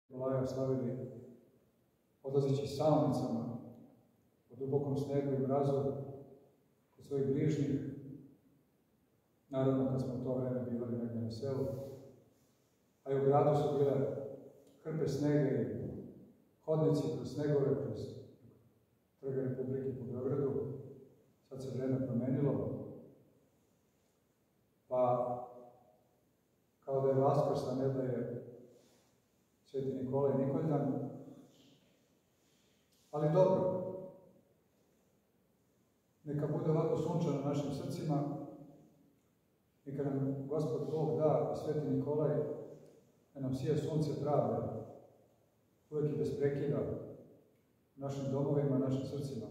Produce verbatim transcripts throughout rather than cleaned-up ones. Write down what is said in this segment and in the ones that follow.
Nikolaja slavili odlazeći salnicama u dubokom snegu i mrazu kod svojih bližnjih. Naravno, kad smo u to vreme bivali negdje na selu, a i u gradu su bile hrpe snega i hodnici kroz snegove, kroz Trga Republike po Beogradu. Sad se vreme promenilo, pa kao da je Vaskrs, a ne da je Sveti Nikolaj Nikoljan. Ali dobro, neka bude ovako sunčano našim srcima, neka nam Gospod Bog da i Sveti Nikolaj da nam sija sunce pravde, uvek i bez prekida, u našim domovima, našim srcima.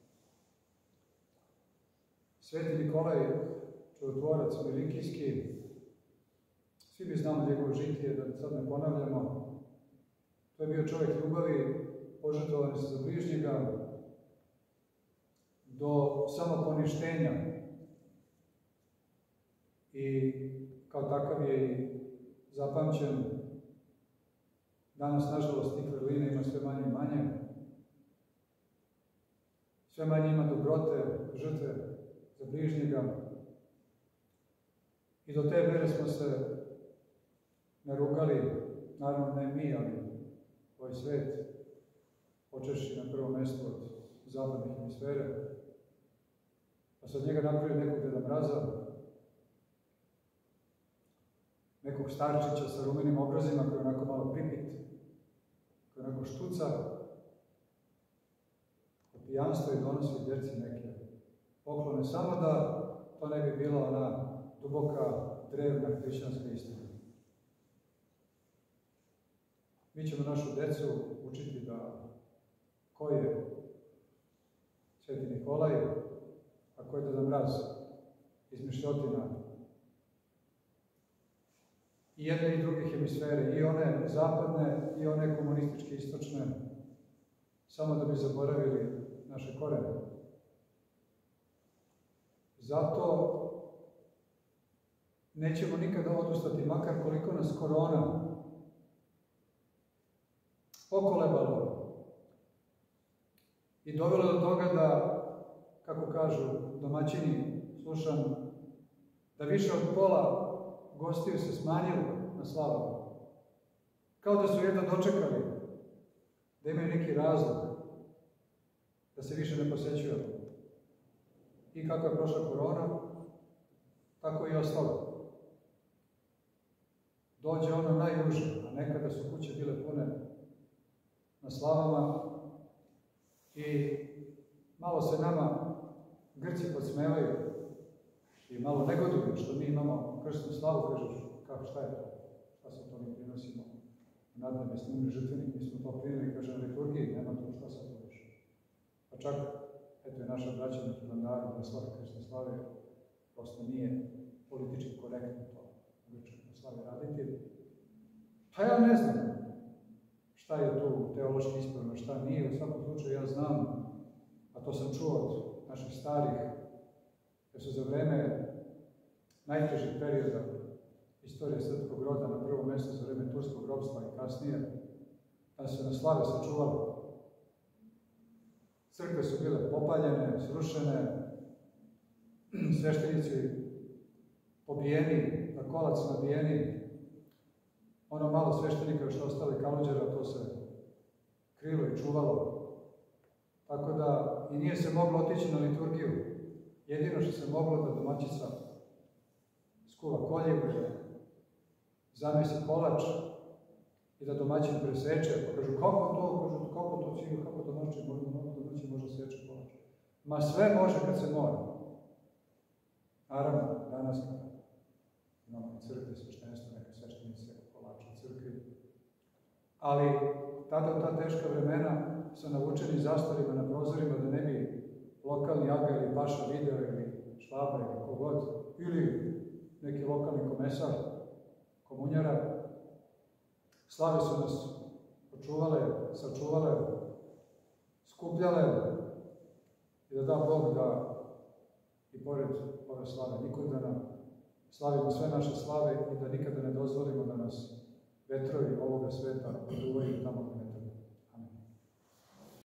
Sveti Nikolaj, čudotvorac Milikijski, svi bi znamo njegovo žitije, da sad ne ponavljamo. To je bio čovjek ljubavi, požrtvovan se za bližnjega, do samoponištenja. I kao takav je i zapamćen. Danas, nažalost, tih vrlina ima sve manje i manje. Sve manje ima dobrote, žrtve za bližnjega. I do te mere smo se narugali, naravno ne mi, ali ovaj svet, počeši na prvo mjesto od zapadne hemisfere, pa se od njega napravio nekog Deda Mraza, nekog starčića sa rumenim obrazima koji je onako malo pripit, koji je onako štuca, pijanstvo i donosi djeci neke poklone, samo da to ne bi bila ona duboka, drevna hrišćanska istina. Mi ćemo našu djecu učiti da ko je Sveti Nikolaj, a ko je Deda Mraz, izmišljotina i jedne i druge hemisfere, i one zapadne, i one komunističke, istočne, samo da bi zaboravili naše korene. Zato nećemo nikada odustati, makar koliko nas korona pokolebalo i dovelo do toga da, kako kažu domaćini, slušam, da više od pola gostiju se smanjilo na slavu. Kao da su jedno dočekali, da imaju neki razlog, da se više ne posećuju. I kako je prošla korona, tako i ostalo. Dođe ono najuže, a nekada su kuće bile pune na slavama i malo se nama Grci podsmevaju i malo negoduju što mi imamo krstnu slavu, kažeš, kako, šta je to? Šta se to mi prinosimo? Nadnebesni žrtvenik, mi smo to primili, kaže, na liturgiji, nema to šta se to više. Pa čak, eto je naša braća na Hilandaru, da slave krstne slave, prosto nije politički korektno to u krstnoj slavi raditi. Pa ja ne znam šta je tu teološki ispravno, šta nije. U svakom slučaju ja znam, a to sam čuo od naših starih, jer su za vreme najtežih perioda istorije srpskog roda, na prvo mjesto za vreme turskog ropstva i kasnije, da se na slave sačuvali. Crkve su bile popaljene, srušene, sveštenici pobijeni, na kolac nabijeni, ono malo sveštenika još ostali kaluđera, to se krilo i čuvalo. Tako da i nije se moglo otići na liturgiju. Jedino što se moglo da domaćica skuva koljevu, zamesi kolač i da domaćin preseče. Pa kažu, kako to, kažu, kako to cilju, kako domaćin domaćin može seče kolač? Ma sve može kad se mora. Naravno, danas imamo i crkve, sveštenstvo, neke sveštenice, kolače u crkvi. Ali tada, ta teška vremena, sa navučeni zastorima na prozorima da ne bi lokalni aga ili paša video ili švaba ili kogod, ili neki lokalni komesar, komunjara, slave su nas očuvale, sačuvale, skupljale i da da Bog da i pored ove slave Nikordana slavimo sve naše slave i da nikada ne dozvolimo da nas vetrovi ovoga sveta oduvaju tamo.